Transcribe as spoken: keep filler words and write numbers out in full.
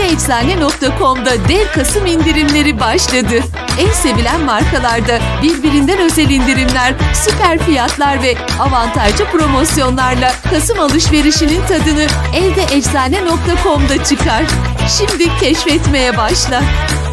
eczane nokta com'da dev Kasım indirimleri başladı. En sevilen markalarda birbirinden özel indirimler, süper fiyatlar ve avantajlı promosyonlarla Kasım alışverişinin tadını evde eczane nokta com'da çıkar. Şimdi keşfetmeye başla.